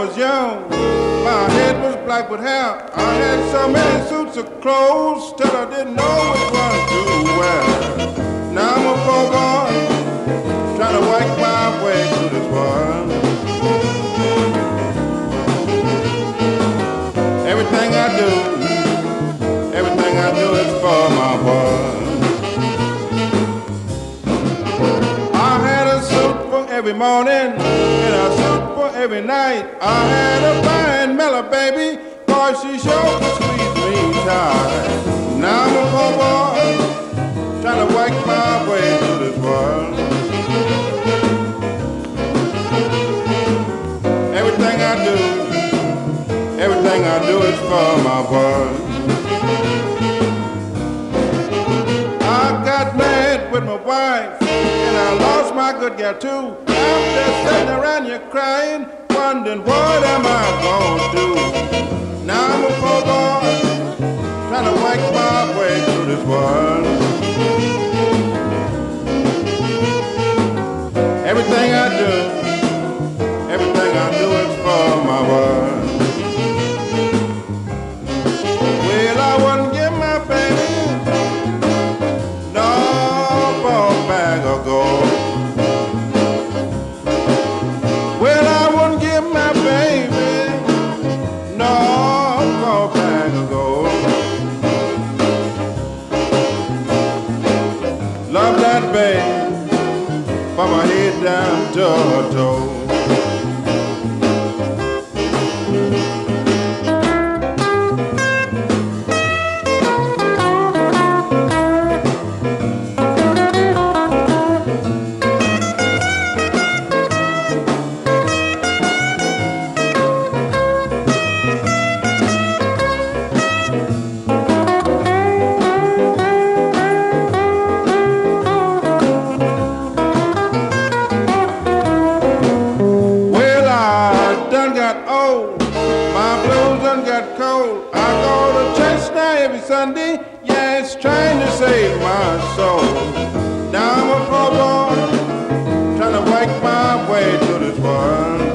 was young, my head was black with hair. I had so many suits of clothes till I didn't know which one to wear. Now I'm a poor boy trying to work my way through this world. Everything I do is for my boy. I had a suit for every morning and a suit for every night. I had a fine mellow baby, boy, she sure could squeeze me tight. Now I'm a poor boy trying to work my way through this world. Everything I do is for my boy. I got mad with my wife and I lost my good girl too. I'm just sitting around here crying, wondering what am I gonna do? Now I'm a poor boy trying to work my way through this world. Everything I do is for my world. Well, I wouldn't give my baby no for a bag of gold. Well, I wouldn't give my baby no for a bag of gold. Love that baby from my head down to her toe. Sunday, yeah, it's trying to save my soul. Now I'm a poor boy trying to work my way through this world.